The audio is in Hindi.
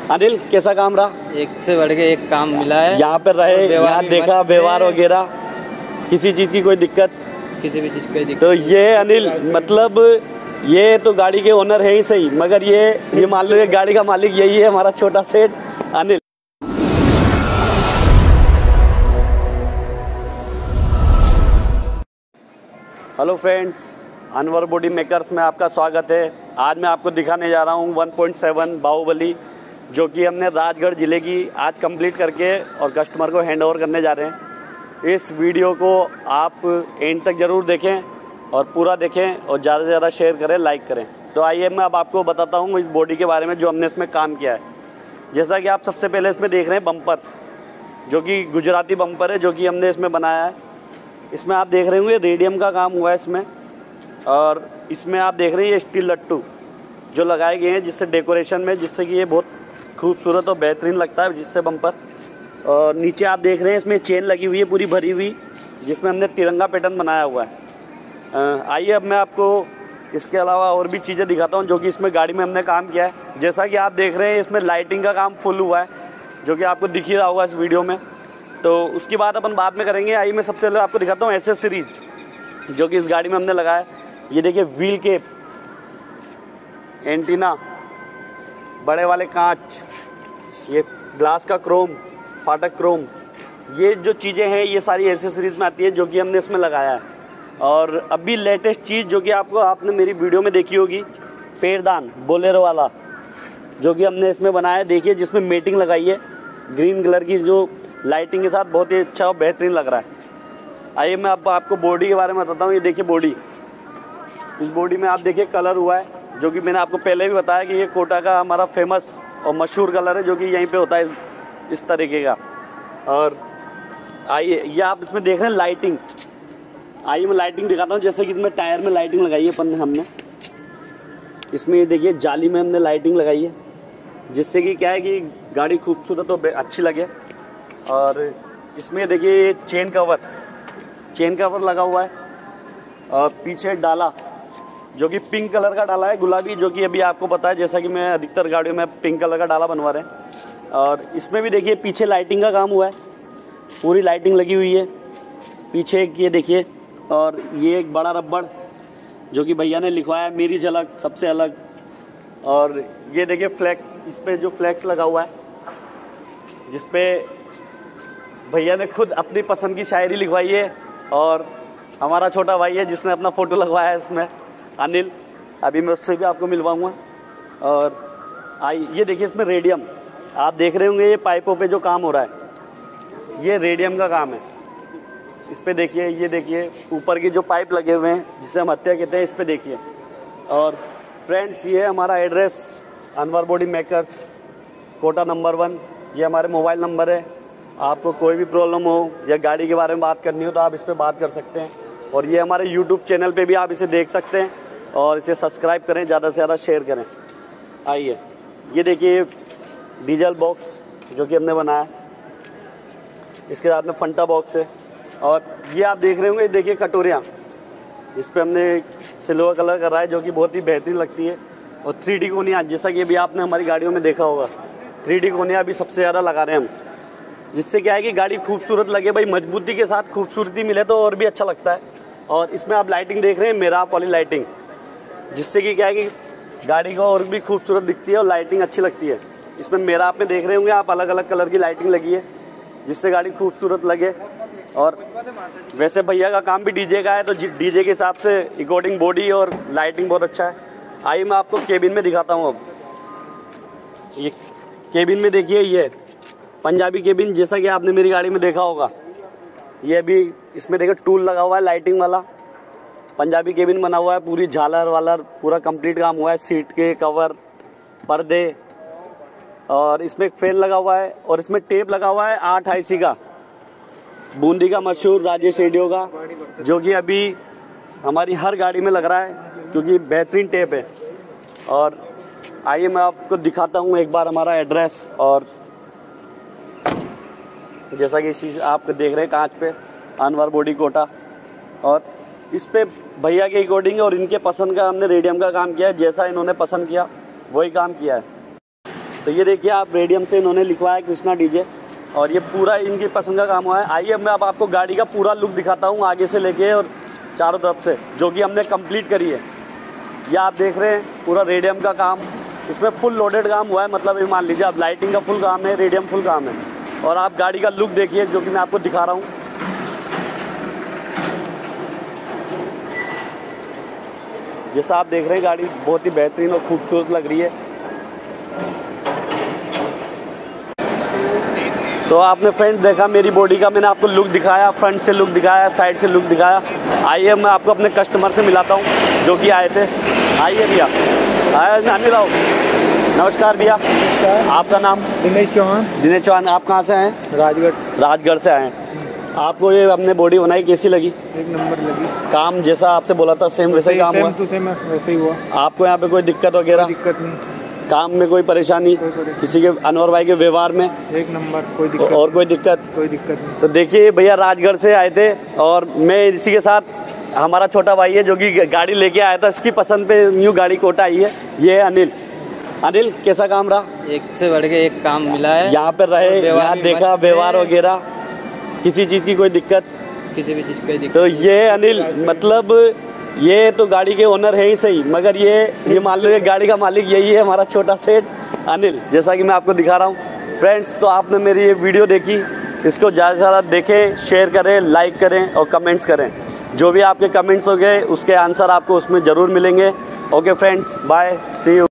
अनिल कैसा काम रहा? एक से बढ़ के एक काम मिला है। यहाँ पे रहे, यहाँ देखा व्यवहार वगैरह, किसी चीज़ की कोई दिक्कत? किसी भी चीज़ की दिक्कत। तो ये अनिल मतलब ये तो गाड़ी के ओनर है ही सही, मगर ये मान लो गाड़ी का मालिक यही है, हमारा छोटा सेठ Anil. Hello friends, Anwar body makers में आपका स्वागत है। आज मैं आपको दिखाने जा रहा हूँ 1.7 बाहुबली, जो कि हमने राजगढ़ ज़िले की आज कंप्लीट करके और कस्टमर को हैंड ओवर करने जा रहे हैं। इस वीडियो को आप एंड तक ज़रूर देखें और पूरा देखें और ज़्यादा से ज़्यादा शेयर करें, लाइक करें। तो आइए मैं अब आपको बताता हूँ इस बॉडी के बारे में जो हमने इसमें काम किया है। जैसा कि आप सबसे पहले इसमें देख रहे हैं बम्पर, जो कि गुजराती बम्पर है, जो कि हमने इसमें बनाया है। इसमें आप देख रहे होंगे रेडियम का काम हुआ है इसमें, और इसमें आप देख रहे हैं ये स्टील लट्टू जो लगाए गए हैं जिससे डेकोरेशन में, जिससे कि ये बहुत खूबसूरत और बेहतरीन लगता है जिससे बम्पर। और नीचे आप देख रहे हैं इसमें चेन लगी हुई है पूरी भरी हुई, जिसमें हमने तिरंगा पैटर्न बनाया हुआ है। आइए अब मैं आपको इसके अलावा और भी चीज़ें दिखाता हूँ जो कि इसमें गाड़ी में हमने काम किया है। जैसा कि आप देख रहे हैं इसमें लाइटिंग का काम फुल हुआ है, जो कि आपको दिख ही रहा होगा इस वीडियो में। तो उसकी बात अपन बाद में करेंगे। आइए मैं सबसे पहले आपको दिखाता हूँ एसेसरीज जो कि इस गाड़ी में हमने लगाया है। ये देखिए व्हील केप, एंटीना, बड़े वाले कांच, ये ग्लास का क्रोम, फाटक क्रोम, ये जो चीज़ें हैं ये सारी एसेसरीज में आती है जो कि हमने इसमें लगाया है। और अभी लेटेस्ट चीज़ जो कि आपने मेरी वीडियो में देखी होगी, पैरदान बोलेरो वाला, जो कि हमने इसमें बनाया है। देखिए जिसमें मेटिंग लगाई है ग्रीन कलर की, जो लाइटिंग के साथ बहुत ही अच्छा और बेहतरीन लग रहा है। आइए मैं अब आपको बॉडी के बारे में बताता हूँ। ये देखिए बॉडी, इस बॉडी में आप देखिए कलर हुआ है, जो कि मैंने आपको पहले भी बताया कि ये कोटा का हमारा फेमस और मशहूर कलर है, जो कि यहीं पे होता है इस तरीके का। और आइए ये आप इसमें देख रहे हैं लाइटिंग, आइए मैं लाइटिंग दिखाता हूँ। जैसे कि इसमें टायर में लाइटिंग लगाई है अपन हमने, इसमें ये देखिए जाली में हमने लाइटिंग लगाई है, जिससे कि क्या है कि गाड़ी खूबसूरत और अच्छी लगे। और इसमें देखिए ये चेन कवर लगा हुआ है, और पीछे डाला जो कि पिंक कलर का डाला है, गुलाबी, जो कि अभी आपको पता है, जैसा कि मैं अधिकतर गाड़ियों में पिंक कलर का डाला बनवा रहे हैं। और इसमें भी देखिए पीछे लाइटिंग का काम हुआ है, पूरी लाइटिंग लगी हुई है पीछे, ये देखिए। और ये एक बड़ा रबड़ जो कि भैया ने लिखवाया है, मेरी झलक सबसे अलग। और ये देखिए फ्लैग, इस पर जो फ्लैक्स लगा हुआ है, जिस पे भैया ने खुद अपनी पसंद की शायरी लिखवाई है। और हमारा छोटा भाई है जिसने अपना फ़ोटो लगवाया है इसमें, अनिल, अभी मैं उससे भी आपको मिलवाऊंगा। और ये देखिए इसमें रेडियम, आप देख रहे होंगे ये पाइपों पे जो काम हो रहा है, ये रेडियम का काम है। इस पे देखिए, ये देखिए ऊपर की जो पाइप लगे हुए हैं जिसे हम हत्या कहते हैं, इस पे देखिए। और फ्रेंड्स ये हमारा address Anwar body makers, Kota number 1, ये हमारे मोबाइल नंबर है। आपको कोई भी प्रॉब्लम हो या गाड़ी के बारे में बात करनी हो तो आप इस पर बात कर सकते हैं। और ये हमारे यूट्यूब चैनल पे भी आप इसे देख सकते हैं, और इसे सब्सक्राइब करें, ज़्यादा से ज़्यादा शेयर करें। आइए ये देखिए डीजल बॉक्स जो कि हमने बनाया, इसके साथ में फंटा बॉक्स है। और ये आप देख रहे होंगे, देखिए कटोरियाँ, इस पर हमने सिल्वर कलर करा है, जो कि बहुत ही बेहतरीन लगती है। और 3D कोनिया, जैसा कि अभी आपने हमारी गाड़ियों में देखा होगा, 3D कोनिया अभी सबसे ज़्यादा लगा रहे हैं हम, जिससे क्या है कि गाड़ी खूबसूरत लगे। भाई मजबूती के साथ खूबसूरती मिले तो और भी अच्छा लगता है। और इसमें आप लाइटिंग देख रहे हैं मेराप वाली लाइटिंग, जिससे कि क्या है कि गाड़ी को और भी खूबसूरत दिखती है और लाइटिंग अच्छी लगती है। इसमें मेराप में देख रहे होंगे आप, अलग अलग कलर की लाइटिंग लगी है, जिससे गाड़ी खूबसूरत लगे। और वैसे भैया का काम भी डीजे का है, तो डीजे के हिसाब से अकॉर्डिंग बॉडी और लाइटिंग बहुत अच्छा है। आइए मैं आपको केबिन में दिखाता हूँ। अब ये केबिन में देखिए, ये पंजाबी केबिन, जैसा कि आपने मेरी गाड़ी में देखा होगा। ये अभी इसमें देखिए टूल लगा हुआ है लाइटिंग वाला, पंजाबी केबिन बना हुआ है, पूरी झालर वालर पूरा कंप्लीट काम हुआ है, सीट के कवर, पर्दे, और इसमें एक फैन लगा हुआ है। और इसमें टेप लगा हुआ है 8 IC का, बूंदी का मशहूर राजेश रेडियो का, जो कि अभी हमारी हर गाड़ी में लग रहा है क्योंकि बेहतरीन टेप है। और आइए मैं आपको दिखाता हूँ एक बार हमारा एड्रेस। और जैसा कि शीशे आप देख रहे हैं कांच पे, अनवर बॉडी कोटा, और इस पे भैया के अकॉर्डिंग और इनके पसंद का हमने रेडियम का काम किया है। जैसा इन्होंने पसंद किया वही काम किया है। तो ये देखिए आप, रेडियम से इन्होंने लिखवाया है कृष्णा डीजे, और ये पूरा इनकी पसंद का काम हुआ है। आइए मैं अब आपको गाड़ी का पूरा लुक दिखाता हूँ आगे से लेके और चारों तरफ से, जो कि हमने कंप्लीट करी है। ये आप देख रहे हैं पूरा रेडियम का काम, इसमें फुल लोडेड काम हुआ है। मतलब ये मान लीजिए आप, लाइटिंग का फुल काम है, रेडियम फुल काम है। और आप गाड़ी का लुक देखिए जो कि मैं आपको दिखा रहा हूँ। जैसा आप देख रहे हैं गाड़ी बहुत ही बेहतरीन और खूबसूरत लग रही है। तो आपने फ्रेंड्स देखा मेरी बॉडी का, मैंने आपको लुक दिखाया, फ्रंट से लुक दिखाया, साइड से लुक दिखाया। आइए मैं आपको अपने कस्टमर से मिलाता हूँ जो कि आए थे। आइए भैया, आए अनिल आओ। नमस्कार भैया, आपका नाम? दिनेश चौहान। दिनेश चौहान, आप कहाँ से हैं? राजगढ़ से आए हैं। आपको ये हमने बॉडी बनाई कैसी लगी? एक नंबर लगी। काम जैसा आपसे बोला था सेम वैसे ही काम हुआ? सेम टू सेम वैसे ही हुआ। आपको यहाँ पे कोई दिक्कत वगैरह? दिक्कत नहीं, काम में कोई परेशानी? किसी के अनवर भाई के व्यवहार में? एक नंबर, कोई दिक्कत और कोई दिक्कत? कोई दिक्कत नहीं। तो देखिए भैया राजगढ़ से आए थे, और मैं इसी के साथ हमारा छोटा भाई है जो कि गाड़ी लेके आया था, इसकी पसंद पे न्यू गाड़ी कोटा आई है। ये है अनिल। अनिल कैसा काम रहा? एक से बढ़ के एक काम मिला है। यहाँ पे रहे, यहाँ देखा व्यवहार वगैरह, किसी चीज़ की कोई दिक्कत? किसी भी चीज़ की दिक्कत। तो ये अनिल, मतलब ये तो गाड़ी के ओनर है ही सही, मगर ये मान लो ये गाड़ी का मालिक यही है, हमारा छोटा सेठ अनिल, जैसा कि मैं आपको दिखा रहा हूँ। फ्रेंड्स, तो आपने मेरी ये वीडियो देखी, इसको ज़्यादा से ज़्यादा देखें, शेयर करें, लाइक करें और कमेंट्स करें। जो भी आपके कमेंट्स हो गए उसके आंसर आपको उसमें ज़रूर मिलेंगे। Okay friends, bye, see you.